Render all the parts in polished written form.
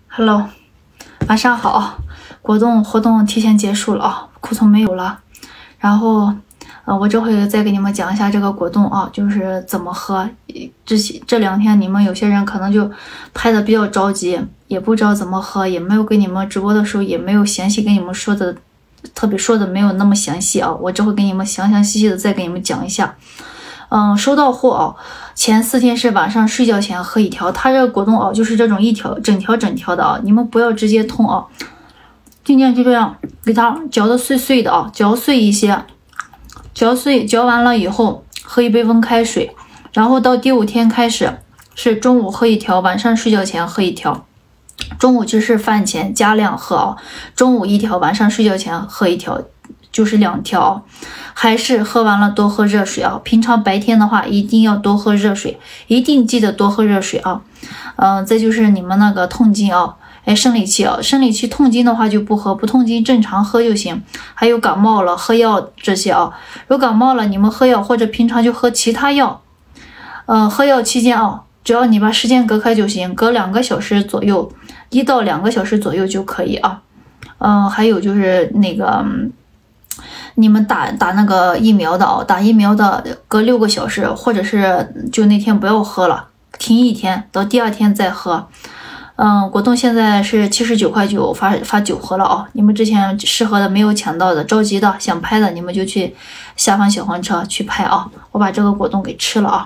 Hello， 晚上好。活动提前结束了啊，库存没有了。然后，我这回再给你们讲一下这个果冻啊，就是怎么喝。这2天你们有些人可能就拍的比较着急，也不知道怎么喝，也没有给你们直播的时候也没有详细跟你们说的，特别说的没有那么详细啊。我这回给你们详细的再给你们讲一下。收到货啊，前4天是晚上睡觉前喝1条。它这个果冻啊，就是这种整条的啊，你们不要直接通啊。今天就这样给它嚼的碎碎的啊，嚼碎一些，嚼完了以后喝1杯温开水，然后到第5天开始是中午喝1条，晚上睡觉前喝1条。中午就是饭前加量喝啊，中午1条，晚上睡觉前喝1条。就是2条，还是喝完了多喝热水啊！平常白天的话，一定要多喝热水，一定记得多喝热水啊！再就是你们那个痛经啊，生理期啊，生理期痛经的话就不喝，不痛经正常喝就行。还有感冒了喝药这些啊，有感冒了你们喝药或者平常就喝其他药。喝药期间啊，只要你把时间隔开就行，隔2个小时左右，1到2个小时左右就可以啊。还有就是那个。你们打那个疫苗的啊，打疫苗的隔6个小时，或者是就那天不要喝了，停1天，到第2天再喝。果冻现在是79.9块发9盒了啊！你们之前适合的没有抢到的，着急的想拍的，你们就去下方小黄车去拍啊！我把这个果冻给吃了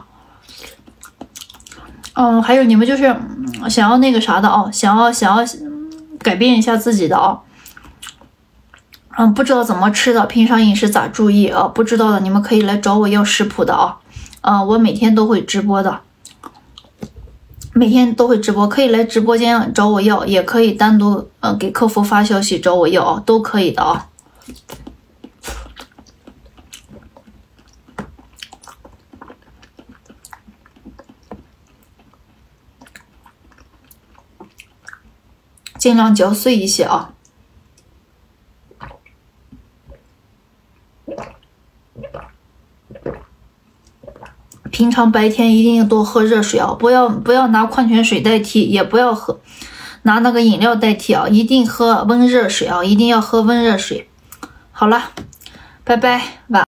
啊。还有你们就是想要那个啥的啊，想要改变一下自己的啊。不知道怎么吃的，平常饮食咋注意啊？不知道的你们可以来找我要食谱的啊。我每天都会直播的，可以来直播间找我要，也可以单独给客服发消息找我要啊，都可以的啊。尽量嚼碎一些啊。平常白天一定要多喝热水啊，不要拿矿泉水代替，也不要拿那个饮料代替啊，一定喝温热水啊，一定要喝温热水。好了，拜拜，晚安。